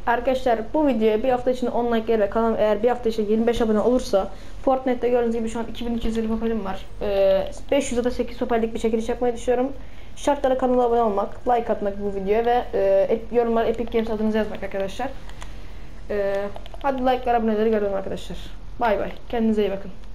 Arkadaşlar bu videoya bir hafta içinde 10 like gelir. Kanalım eğer bir hafta içinde 25 abone olursa Fortnite'te gördüğünüz gibi şu an 2250 papelim var. 500 ya da 8 papelik bir çekiliş yapmayı düşünüyorum. Şartlara kanala abone olmak, like atmak bu videoya ve yorumlara Epic Games adınızı yazmak arkadaşlar. Hadi like'lar aboneleri görüyorum arkadaşlar. Bay bay. Kendinize iyi bakın.